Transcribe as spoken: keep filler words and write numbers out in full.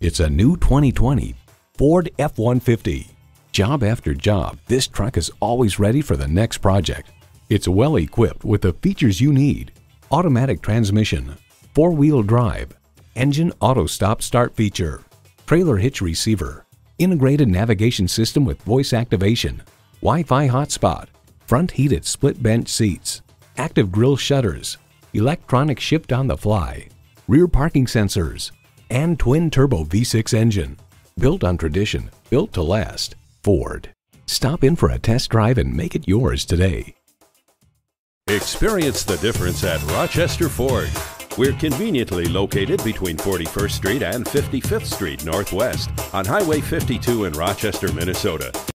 It's a new twenty twenty Ford F one fifty. Job after job, this truck is always ready for the next project. It's well equipped with the features you need: automatic transmission, four-wheel drive, engine auto stop start feature, trailer hitch receiver, integrated navigation system with voice activation, Wi-Fi hotspot, front heated split bench seats, active grille shutters, electronic shift on the fly, rear parking sensors, and twin-turbo V six engine. Built on tradition, built to last. Ford. Stop in for a test drive and make it yours today. Experience the difference at Rochester Ford. We're conveniently located between forty-first Street and fifty-fifth Street Northwest on Highway fifty-two in Rochester, Minnesota.